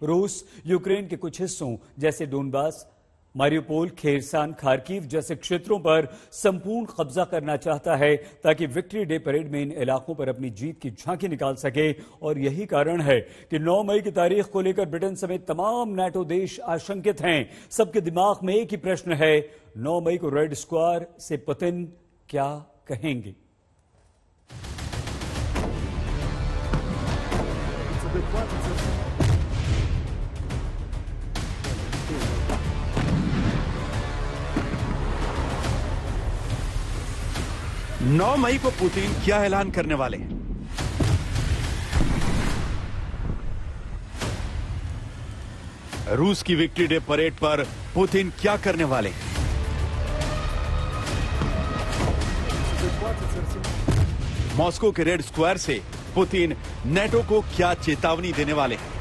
रूस यूक्रेन के कुछ हिस्सों जैसे डोनबास, मारियोपोल, खेरसान, खार्किव जैसे क्षेत्रों पर संपूर्ण कब्जा करना चाहता है ताकि विक्ट्री डे परेड में इन इलाकों पर अपनी जीत की झांकी निकाल सके। और यही कारण है कि 9 मई की तारीख को लेकर ब्रिटेन समेत तमाम नाटो देश आशंकित हैं। सबके दिमाग में एक ही प्रश्न है, 9 मई को रेड स्क्वायर से पुतिन क्या कहेंगे। नौ मई को पुतिन क्या ऐलान करने वाले हैं? रूस की विक्ट्री डे परेड पर पुतिन क्या करने वाले हैं? मॉस्को के रेड स्क्वायर से पुतिन नेटो को क्या चेतावनी देने वाले हैं?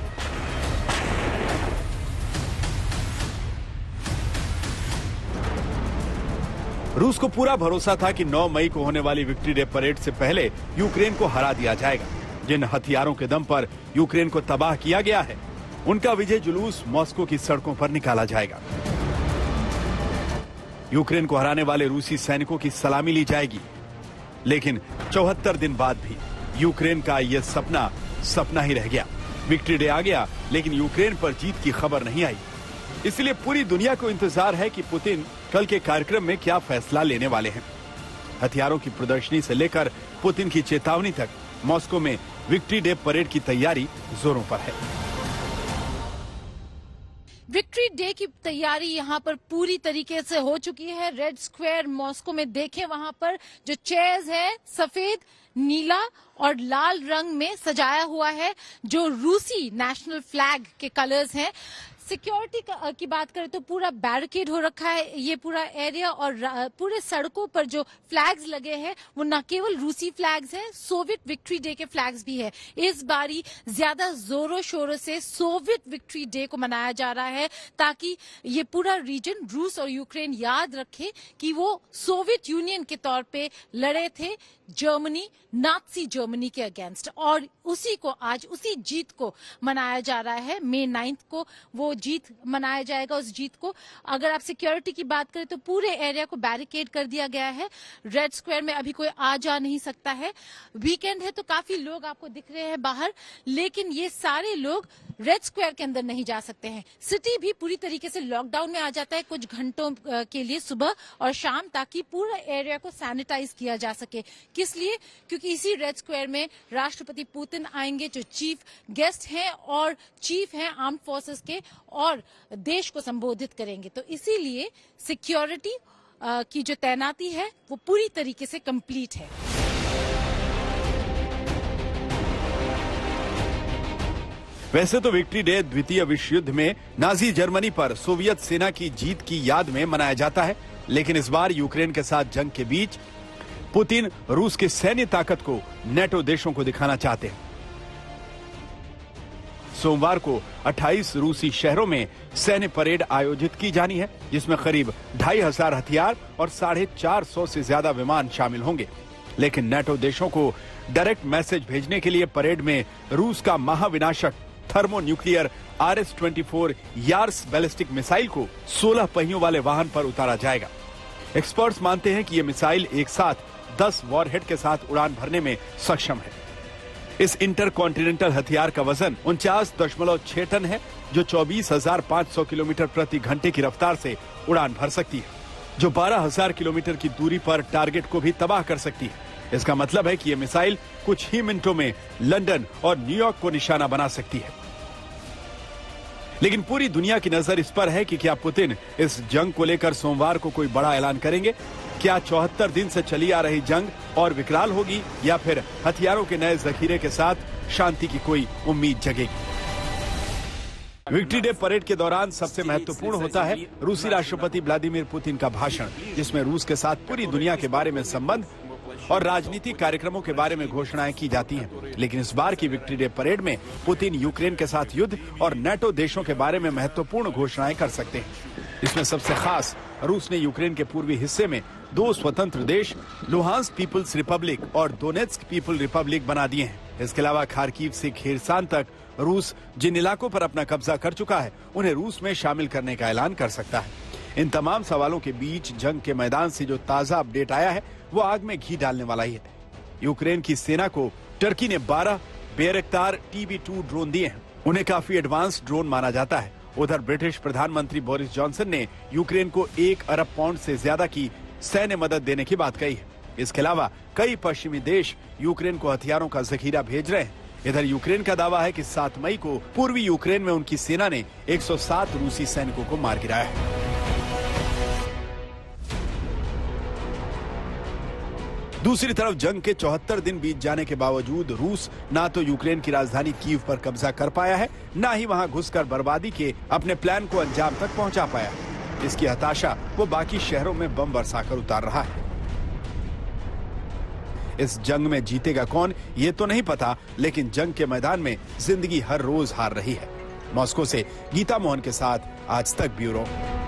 रूस को पूरा भरोसा था कि 9 मई को होने वाली विक्ट्री डे परेड से पहले यूक्रेन को हरा दिया जाएगा। जिन हथियारों के दम पर यूक्रेन को तबाह किया गया है, उनका विजय जुलूस मॉस्को की सड़कों पर निकाला जाएगा। यूक्रेन को हराने वाले रूसी सैनिकों की सलामी ली जाएगी। लेकिन 74 दिन बाद भी यूक्रेन का यह सपना ही रह गया। विक्ट्री डे आ गया, लेकिन यूक्रेन पर जीत की खबर नहीं आई। इसलिए पूरी दुनिया को इंतजार है कि पुतिन कल के कार्यक्रम में क्या फैसला लेने वाले हैं। हथियारों की प्रदर्शनी से लेकर पुतिन की चेतावनी तक मॉस्को में विक्ट्री डे परेड की तैयारी जोरों पर है। विक्ट्री डे की तैयारी यहाँ पर पूरी तरीके से हो चुकी है। रेड स्क्वायर मॉस्को में देखें, वहां पर जो चेयर्स है सफेद, नीला और लाल रंग में सजाया हुआ है, जो रूसी नेशनल फ्लैग के कलर्स हैं। सिक्योरिटी की बात करें तो पूरा बैरिकेड हो रखा है ये पूरा एरिया, और पूरे सड़कों पर जो फ्लैग्स लगे हैं वो न केवल रूसी फ्लैग्स हैं, सोवियत विक्ट्री डे के फ्लैग्स भी है। इस बारी ज्यादा जोरों शोरों से सोवियत विक्ट्री डे को मनाया जा रहा है ताकि ये पूरा रीजन, रूस और यूक्रेन, याद रखे कि वो सोवियत यूनियन के तौर पे लड़े थे जर्मनी, नाजी जर्मनी के अगेंस्ट, और उसी को आज उसी जीत को मनाया जा रहा है। मई 9 को वो जीत मनाया जाएगा। उस जीत को अगर आप सिक्योरिटी की बात करें तो पूरे एरिया को बैरिकेड कर दिया गया है। रेड स्क्वायर में अभी कोई आ जा नहीं सकता है। वीकेंड है तो काफी लोग आपको दिख रहे हैं बाहर, लेकिन ये सारे लोग रेड स्क्वायर के अंदर नहीं जा सकते हैं। सिटी भी पूरी तरीके से लॉकडाउन में आ जाता है कुछ घंटों के लिए, सुबह और शाम, ताकि पूरा एरिया को सैनिटाइज किया जा सके। किस लिए? क्योंकि इसी रेड स्क्वायर में राष्ट्रपति पुतिन आएंगे, जो चीफ गेस्ट हैं और चीफ हैं आर्म्ड फोर्सेस के, और देश को संबोधित करेंगे। तो इसीलिए सिक्योरिटी की जो तैनाती है वो पूरी तरीके से कंप्लीट है। वैसे तो विक्ट्री डे द्वितीय विश्व युद्ध में नाजी जर्मनी पर सोवियत सेना की जीत की याद में मनाया जाता है, लेकिन इस बार यूक्रेन के साथ जंग के बीच पुतिन रूस की सैन्य ताकत को नेटो देशों को दिखाना चाहते हैं। सोमवार को 28 रूसी शहरों में सैन्य परेड आयोजित की जानी है, जिसमें करीब 2500 हथियार और 450 से ज्यादा विमान शामिल होंगे। लेकिन नेटो देशों को डायरेक्ट मैसेज भेजने के लिए परेड में रूस का महाविनाशक thermonuclear RS-24 Yars ballistic missile को 16 पहियों वाले वाहन पर उतारा जाएगा। एक्सपर्ट्स मानते हैं कि यह मिसाइल एक साथ 10 वॉरहेड के साथ उड़ान भरने में सक्षम है। इस इंटरकॉन्टिनेंटल हथियार का वजन 49.6 टन है, जो 24,500 किलोमीटर प्रति घंटे की रफ्तार से उड़ान भर सकती है, जो 12,000 किलोमीटर की दूरी पर टारगेट को भी तबाह कर सकती है। इसका मतलब है कि यह मिसाइल कुछ ही मिनटों में लंदन और न्यूयॉर्क को निशाना बना सकती है। लेकिन पूरी दुनिया की नजर इस पर है कि क्या पुतिन इस जंग को लेकर सोमवार को कोई बड़ा ऐलान करेंगे। क्या 74 दिन से चली आ रही जंग और विकराल होगी, या फिर हथियारों के नए जखीरे के साथ शांति की कोई उम्मीद जगेगी। विक्ट्री डे परेड के दौरान सबसे महत्वपूर्ण होता है रूसी राष्ट्रपति व्लादिमीर पुतिन का भाषण, जिसमें रूस के साथ पूरी दुनिया के बारे में संबंध और राजनीतिक कार्यक्रमों के बारे में घोषणाएं की जाती हैं। लेकिन इस बार की विक्ट्री डे परेड में पुतिन यूक्रेन के साथ युद्ध और नेटो देशों के बारे में महत्वपूर्ण घोषणाएं कर सकते हैं। इसमें सबसे खास, रूस ने यूक्रेन के पूर्वी हिस्से में 2 स्वतंत्र देश, लुहांस्क पीपल्स रिपब्लिक और डोनेट्स्क पीपल रिपब्लिक बना दिए हैं। इसके अलावा खार्किव से खेरसान तक रूस जिन इलाकों पर अपना कब्जा कर चुका है उन्हें रूस में शामिल करने का ऐलान कर सकता है। इन तमाम सवालों के बीच जंग के मैदान से जो ताजा अपडेट आया है वो आग में घी डालने वाला ही है। यूक्रेन की सेना को टर्की ने 12 बेयरक्तार TB2 ड्रोन दिए हैं। उन्हें काफी एडवांस ड्रोन माना जाता है। उधर ब्रिटिश प्रधानमंत्री बोरिस जॉनसन ने यूक्रेन को 1 अरब पाउंड से ज्यादा की सैन्य मदद देने की बात कही है। इसके अलावा कई पश्चिमी देश यूक्रेन को हथियारों का जखीरा भेज रहे हैं। इधर यूक्रेन का दावा है कि 7 मई को पूर्वी यूक्रेन में उनकी सेना ने 107 रूसी सैनिकों को मार गिराया है। दूसरी तरफ जंग के 74 दिन बीत जाने के बावजूद रूस ना तो यूक्रेन की राजधानी कीव पर कब्जा कर पाया है, ना ही वहां घुसकर बर्बादी के अपने प्लान को अंजाम तक पहुंचा पाया है। इसकी हताशा वो बाकी शहरों में बम बरसाकर उतार रहा है। इस जंग में जीतेगा कौन ये तो नहीं पता, लेकिन जंग के मैदान में जिंदगी हर रोज हार रही है। मॉस्को से गीता मोहन के साथ आज तक ब्यूरो।